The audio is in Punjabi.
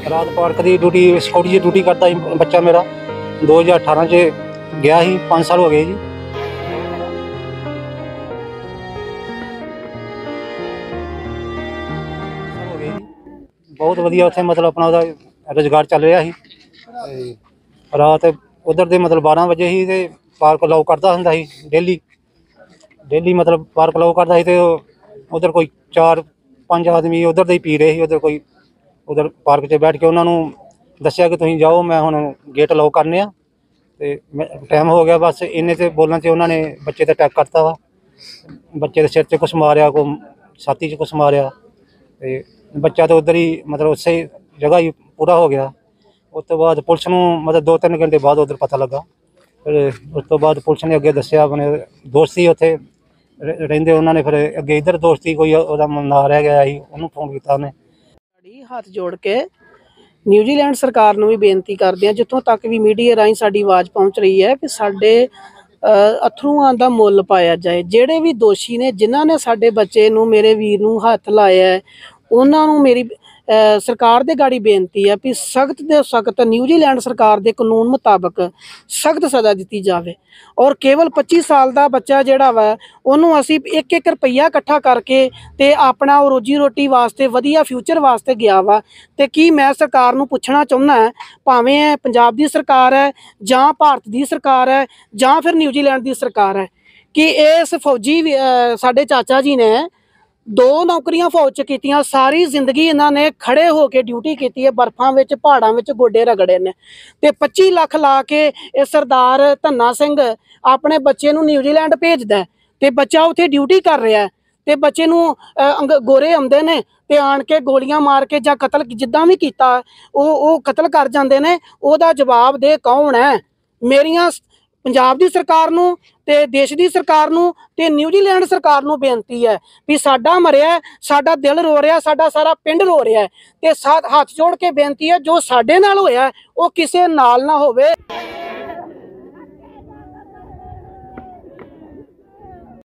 रात पार्क की ड्यूटी सिक्योरिटी की ड्यूटी करता ही बच्चा मेरा 2018 च गया ही 5 साल हो गए जी। बहुत वधिया उत्थे मतलब अपना रोजगार चल रहा ही। रात उधर दे मतलब 12 बजे ही ते पार्क लॉक करता हुंदा ही डेली मतलब पार्क लॉक करता ही ते उधर कोई 4-5 आदमी उधर दे ही पी रहे ही। उधर कोई उधर पार्क च बैठ के उन्होंने दसिया कि तुसीं जाओ मैं हुण गेट लॉक करने आ ते टाइम हो गया। बस इन्ने ते बोलण च उन्होंने बच्चे ते अटैक करता वा। बच्चे दे सिर च कुछ मारिया, कोई छाती च कुछ मारिया ते बच्चा तो उधर ही मतलब उस जगह ही पूरा हो गया। उस तो बाद पुलिस नूं मतलब 2-3 घंटे बाद उधर पता लगा। फिर उस तो बाद पुलिस ने अगे दसिया अपने दोस्त ही उत्थे रहिंदे उन्होंने फिर अगे इधर दोस्ती कोई उहदा ना रह गया ही उहनूं फोन कीता उहने। हथ जोड़ के न्यूजीलैंड सरकार ਨੂੰ ਵੀ ਬੇਨਤੀ ਕਰਦੇ ਆ ਜਿੱਥੋਂ ਤੱਕ ਵੀ ਮੀਡੀਆ ਰਾਹੀਂ ਸਾਡੀ ਆਵਾਜ਼ ਪਹੁੰਚ ਰਹੀ ਹੈ ਕਿ ਸਾਡੇ ਅਥਰੂਆਂ ਦਾ ਮੁੱਲ ਪਾਇਆ ਜਾਏ। ਜਿਹੜੇ ਵੀ ਦੋਸ਼ੀ ਨੇ ਜਿਨ੍ਹਾਂ ਨੇ ਸਾਡੇ ਬੱਚੇ ਨੂੰ ਮੇਰੇ ਵੀਰ ਨੂੰ ਹੱਥ ਲਾਇਆ ਉਹਨਾਂ ਨੂੰ ਮੇਰੀ ਸਰਕਾਰ ਦੇ ਗਾੜੀ ਬੇਨਤੀ ਹੈ ਵੀ ਸਖਤ ਤੋਂ ਸਖਤ ਨਿਊਜ਼ੀਲੈਂਡ ਸਰਕਾਰ ਦੇ ਕਾਨੂੰਨ ਮੁਤਾਬਕ ਸਖਤ ਸਜ਼ਾ ਦਿੱਤੀ ਜਾਵੇ। ਔਰ ਕੇਵਲ 25 ਸਾਲ ਦਾ ਬੱਚਾ ਜਿਹੜਾ ਵਾ ਉਹਨੂੰ ਅਸੀਂ 1-1 ਰੁਪਈਆ ਇਕੱਠਾ ਕਰਕੇ ਤੇ ਆਪਣਾ ਉਹ ਰੋਜੀ ਰੋਟੀ ਵਾਸਤੇ ਵਧੀਆ ਫਿਊਚਰ ਵਾਸਤੇ ਗਿਆ ਵਾ। ਤੇ ਕੀ ਮੈਂ ਸਰਕਾਰ ਨੂੰ ਪੁੱਛਣਾ ਚਾਹੁੰਦਾ ਭਾਵੇਂ ਪੰਜਾਬ ਦੀ ਸਰਕਾਰ ਹੈ ਜਾਂ ਭਾਰਤ ਦੀ ਸਰਕਾਰ ਹੈ ਜਾਂ ਫਿਰ ਨਿਊਜ਼ੀਲੈਂਡ ਦੀ ਸਰਕਾਰ ਹੈ ਕਿ ਇਸ ਫੌਜੀ ਸਾਡੇ ਚਾਚਾ ਜੀ ਨੇ 2 ਨੌਕਰੀਆਂ ਫੌਜ 'ਚ ਕੀਤੀਆਂ। ਸਾਰੀ ਜ਼ਿੰਦਗੀ ਇਹਨਾਂ ਨੇ ਖੜੇ ਹੋ ਕੇ ਡਿਊਟੀ ਕੀਤੀ ਹੈ, ਬਰਫਾਂ ਵਿੱਚ ਪਹਾੜਾਂ ਵਿੱਚ ਗੋਡੇ ਰਗੜੇ ਨੇ ਤੇ 25 ਲੱਖ ਲਾ ਕੇ ਇਹ ਸਰਦਾਰ ਧੰਨਾ ਸਿੰਘ ਆਪਣੇ ਬੱਚੇ ਨੂੰ ਨਿਊਜ਼ੀਲੈਂਡ ਭੇਜਦਾ ਤੇ ਬੱਚਾ ਉੱਥੇ ਡਿਊਟੀ ਕਰ ਰਿਹਾ ਤੇ ਬੱਚੇ ਨੂੰ ਗੋਰੇ ਆਉਂਦੇ ਨੇ ਤੇ ਆਣ ਕੇ ਗੋਲੀਆਂ ਮਾਰ ਕੇ ਜਾਂ ਕਤਲ ਜਿੱਦਾਂ ਵੀ ਕੀਤਾ ਉਹ ਕਤਲ ਕਰ ਜਾਂਦੇ ਨੇ। ਉਹਦਾ ਜਵਾਬ ਦੇ ਕੌਣ ਹੈ? ਮੇਰੀਆਂ ਪੰਜਾਬ ਦੀ ਸਰਕਾਰ ਨੂੰ ਤੇ ਦੇਸ਼ ਦੀ ਸਰਕਾਰ ਨੂੰ ਤੇ ਨਿਊਜ਼ੀਲੈਂਡ ਸਰਕਾਰ ਨੂੰ ਬੇਨਤੀ ਹੈ ਵੀ ਸਾਡਾ ਮਰਿਆ, ਸਾਡਾ ਦਿਲ ਰੋ ਰਿਹਾ, ਸਾਡਾ ਸਾਰਾ ਪਿੰਡ ਰੋ ਰਿਹਾ ਤੇ ਹੱਥ ਜੋੜ ਕੇ ਬੇਨਤੀ ਹੈ ਜੋ ਸਾਡੇ ਨਾਲ ਹੋਇਆ ਉਹ ਕਿਸੇ ਨਾਲ ਨਾ ਹੋਵੇ।